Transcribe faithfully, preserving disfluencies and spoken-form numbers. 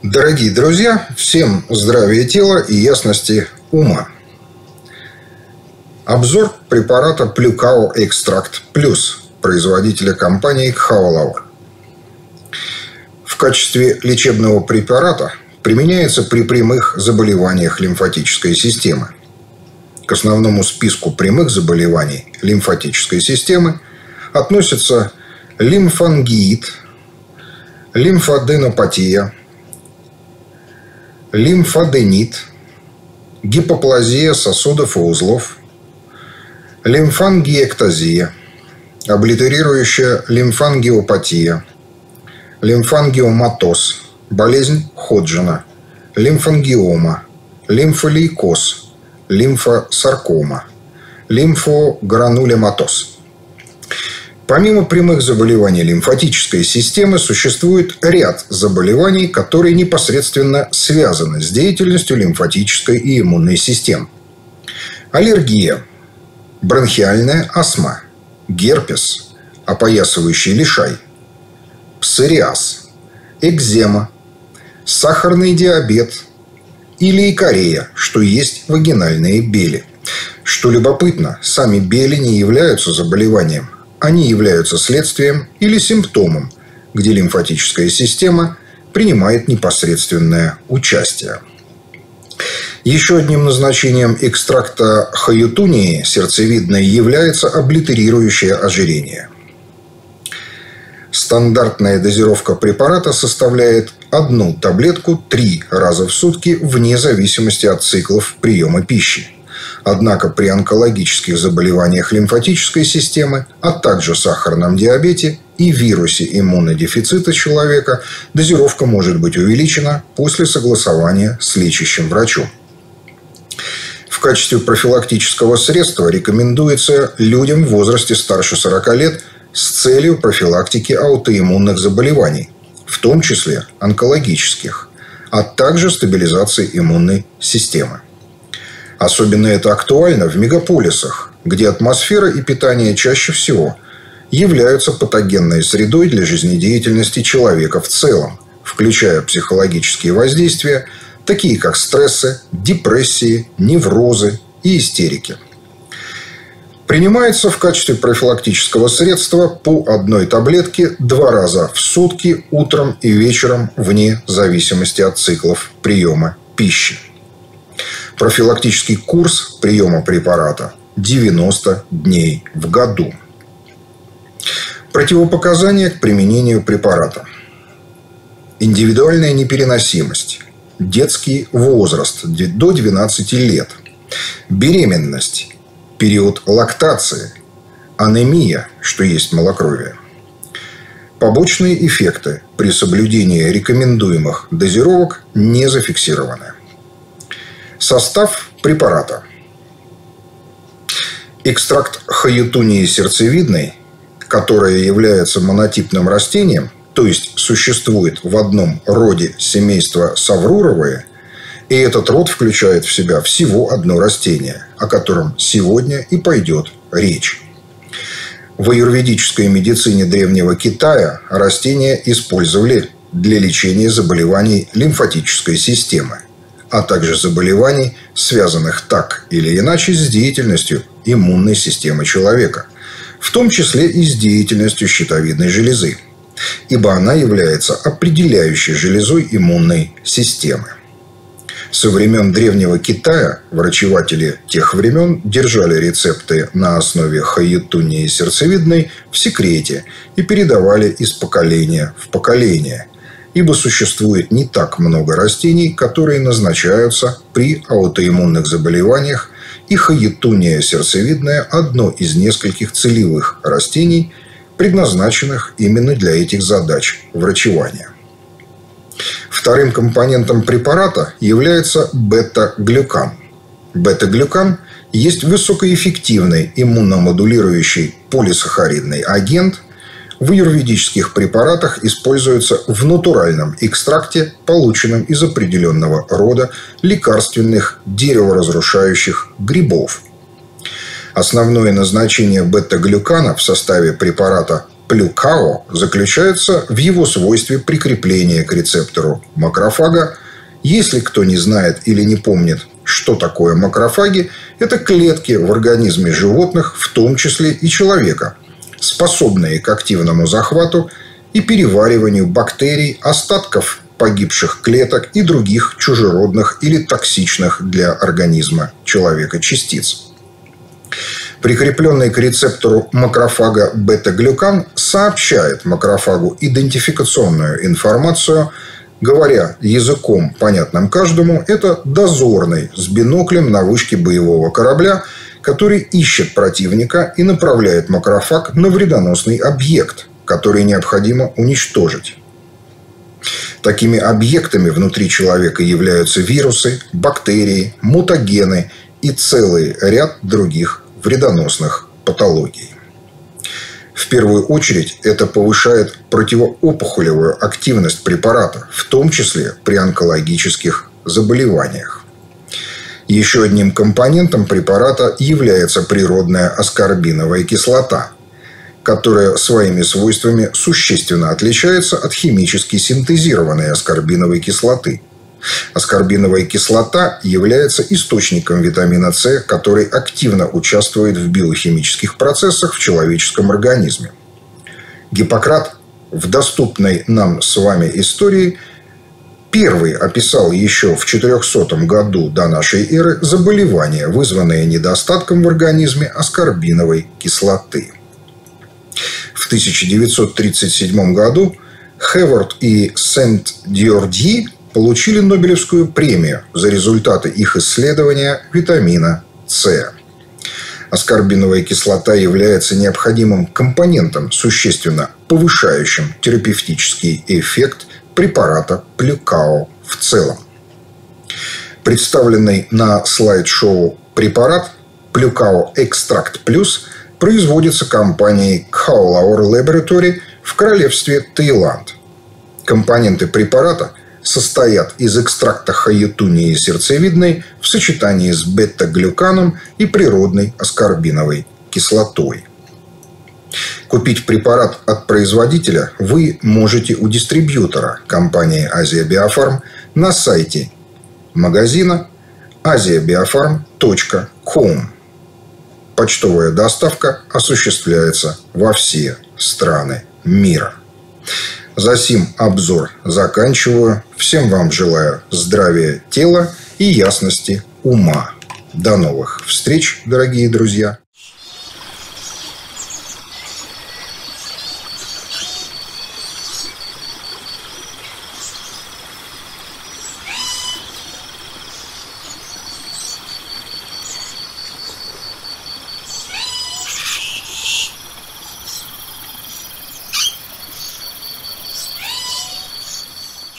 Дорогие друзья, всем здравия тела и ясности ума. Обзор препарата Плюкао Экстракт Плюс производителя компании Кхаолауэр. В качестве лечебного препарата применяется при прямых заболеваниях лимфатической системы. К основному списку прямых заболеваний лимфатической системы относятся лимфангиит, лимфаденопатия, лимфаденит, гипоплазия сосудов и узлов, лимфангиэктазия, облитерирующая лимфангиопатия, лимфангиоматоз, болезнь Ходжина, лимфангиома, лимфолейкоз, лимфосаркома, лимфогранулематоз. Помимо прямых заболеваний лимфатической системы, существует ряд заболеваний, которые непосредственно связаны с деятельностью лимфатической и иммунной систем. Аллергия, бронхиальная астма, герпес, опоясывающий лишай, псориаз, экзема, сахарный диабет и лейкорея, что есть вагинальные бели. Что любопытно, сами бели не являются заболеванием. Они являются следствием или симптомом, где лимфатическая система принимает непосредственное участие. Еще одним назначением экстракта хаютунии сердцевидной является облитерирующее ожирение. Стандартная дозировка препарата составляет одну таблетку три раза в сутки вне зависимости от циклов приема пищи. Однако при онкологических заболеваниях лимфатической системы, а также сахарном диабете и вирусе иммунодефицита человека дозировка может быть увеличена после согласования с лечащим врачом. В качестве профилактического средства рекомендуется людям в возрасте старше сорока лет с целью профилактики аутоиммунных заболеваний, в том числе онкологических, а также стабилизации иммунной системы. Особенно это актуально в мегаполисах, где атмосфера и питание чаще всего являются патогенной средой для жизнедеятельности человека в целом, включая психологические воздействия, такие как стрессы, депрессии, неврозы и истерики. Принимается в качестве профилактического средства по одной таблетке два раза в сутки, утром и вечером, вне зависимости от циклов приема пищи. Профилактический курс приема препарата девяносто дней в году. Противопоказания к применению препарата. Индивидуальная непереносимость. Детский возраст до двенадцати лет. Беременность. Период лактации. Анемия, что есть малокровие. Побочные эффекты при соблюдении рекомендуемых дозировок не зафиксированы. Состав препарата. Экстракт хаютунии сердцевидной, которая является монотипным растением, то есть существует в одном роде семейства савруровые, и этот род включает в себя всего одно растение, о котором сегодня и пойдет речь. В аюрведической медицине Древнего Китая растения использовали для лечения заболеваний лимфатической системы, а также заболеваний, связанных так или иначе с деятельностью иммунной системы человека, в том числе и с деятельностью щитовидной железы, ибо она является определяющей железой иммунной системы. Со времен Древнего Китая врачеватели тех времен держали рецепты на основе хаютунии сердцевидной в секрете и передавали из поколения в поколение, ибо существует не так много растений, которые назначаются при аутоиммунных заболеваниях, и хаютуния сердцевидная – одно из нескольких целевых растений, предназначенных именно для этих задач врачевания. Вторым компонентом препарата является бета-глюкан. Бета-глюкан есть высокоэффективный иммуномодулирующий полисахаридный агент. В аюрведических препаратах используется в натуральном экстракте, полученном из определенного рода лекарственных дереворазрушающих грибов. Основное назначение бета-глюкана в составе препарата плюкао заключается в его свойстве прикрепления к рецептору макрофага. Если кто не знает или не помнит, что такое макрофаги, это клетки в организме животных, в том числе и человека, способные к активному захвату и перевариванию бактерий, остатков погибших клеток и других чужеродных или токсичных для организма человека частиц. Прикрепленный к рецептору макрофага бета-глюкан сообщает макрофагу идентификационную информацию, говоря языком, понятным каждому, это дозорный с биноклем на вышке боевого корабля, который ищет противника и направляет макрофаг на вредоносный объект, который необходимо уничтожить. Такими объектами внутри человека являются вирусы, бактерии, мутагены и целый ряд других вредоносных патологий. В первую очередь это повышает противоопухолевую активность препарата, в том числе при онкологических заболеваниях. Еще одним компонентом препарата является природная аскорбиновая кислота, которая своими свойствами существенно отличается от химически синтезированной аскорбиновой кислоты. Аскорбиновая кислота является источником витамина С, который активно участвует в биохимических процессах в человеческом организме. Гиппократ в доступной нам с вами истории первый описал еще в четырехсотом году до нашей эры заболевание, вызванное недостатком в организме аскорбиновой кислоты. В тысяча девятьсот тридцать седьмом году Хевард и Сент-Дьордьи получили Нобелевскую премию за результаты их исследования витамина С. Аскорбиновая кислота является необходимым компонентом, существенно повышающим терапевтический эффект препарата плюкао в целом. Представленный на слайд-шоу препарат плюкао Экстракт Плюс производится компанией Kaolaur Laboratory в королевстве Таиланд. Компоненты препарата состоят из экстракта хаятунии сердцевидной в сочетании с бета-глюканом и природной аскорбиновой кислотой. Купить препарат от производителя вы можете у дистрибьютора компании Азия Биофарм на сайте магазина азия биофарм точка ком. Почтовая доставка осуществляется во все страны мира. Засим обзор заканчиваю. Всем вам желаю здравия тела и ясности ума. До новых встреч, дорогие друзья!